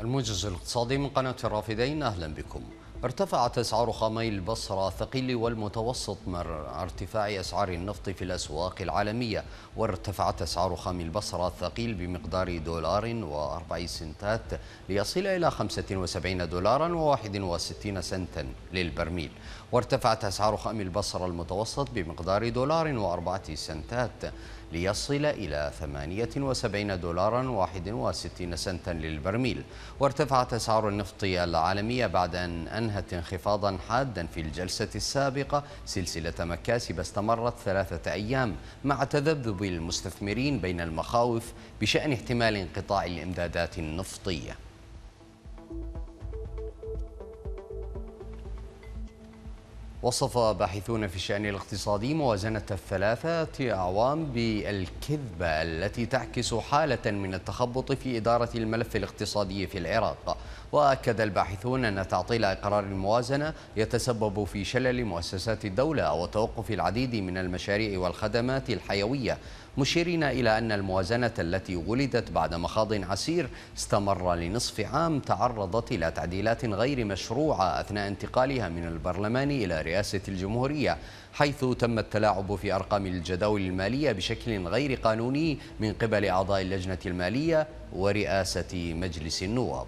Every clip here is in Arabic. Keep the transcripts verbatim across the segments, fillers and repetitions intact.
الموجز الاقتصادي من قناة الرافدين، أهلا بكم. ارتفعت أسعار خامي البصرة الثقيل والمتوسط مع ارتفاع أسعار النفط في الأسواق العالمية، وارتفعت أسعار خام البصرة الثقيل بمقدار دولار وأربع سنتات ليصل إلى خمسة وسبعين دولارا وواحد وستين سنتا للبرميل، وارتفعت أسعار خام البصرة المتوسط بمقدار دولار وأربعة سنتات ليصل إلى ثمانية وسبعين دولارا وواحد وستين سنتا للبرميل، وارتفعت أسعار النفط العالمية بعد أن أنهت انخفاضا حادا في الجلسة السابقة سلسلة مكاسب استمرت ثلاثة أيام مع تذبذب المستثمرين بين المخاوف بشأن احتمال انقطاع الإمدادات النفطية. وصف باحثون في الشأن الاقتصادي موازنة الثلاثة أعوام بالكذبة التي تعكس حالة من التخبط في إدارة الملف الاقتصادي في العراق. وأكد الباحثون أن تعطيل إقرار الموازنة يتسبب في شلل مؤسسات الدولة وتوقف العديد من المشاريع والخدمات الحيوية، مشيرين إلى أن الموازنة التي ولدت بعد مخاض عسير استمر لنصف عام تعرضت إلى تعديلات غير مشروعة أثناء انتقالها من البرلمان إلى رئاسة الجمهورية، حيث تم التلاعب في أرقام الجداول المالية بشكل غير قانوني من قبل أعضاء اللجنة المالية ورئاسة مجلس النواب.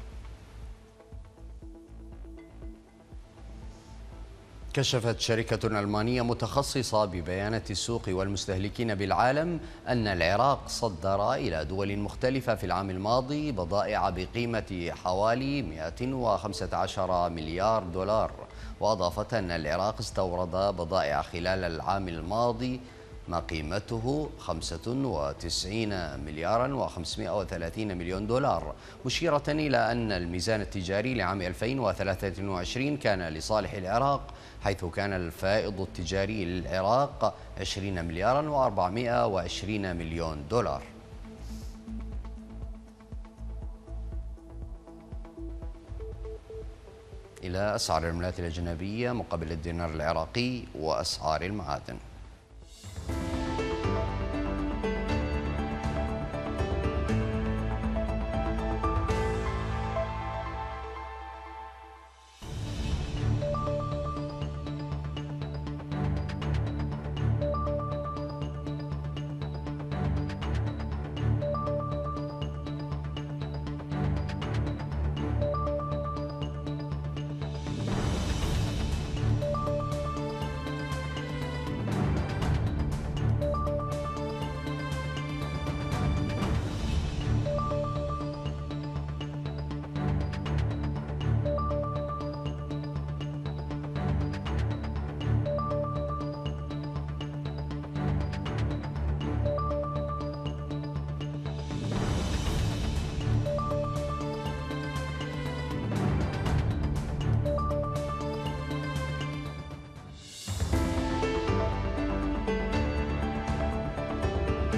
كشفت شركة ألمانية متخصصة ببيانات السوق والمستهلكين بالعالم أن العراق صدر إلى دول مختلفة في العام الماضي بضائع بقيمة حوالي مئة وخمسة عشر مليار دولار، وأضافت أن العراق استورد بضائع خلال العام الماضي ما قيمته خمسة وتسعين مليارا وخمسمئة وثلاثين مليون دولار، مشيرة إلى أن الميزان التجاري لعام ألفين وثلاثة وعشرين كان لصالح العراق، حيث كان الفائض التجاري للعراق عشرين مليارا وأربعمئة وعشرين مليون دولار. إلى أسعار العملات الأجنبية مقابل الدينار العراقي وأسعار المعادن.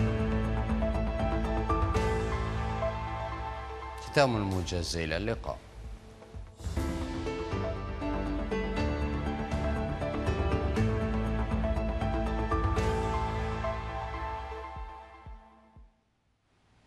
ختام الموجز، إلى اللقاء.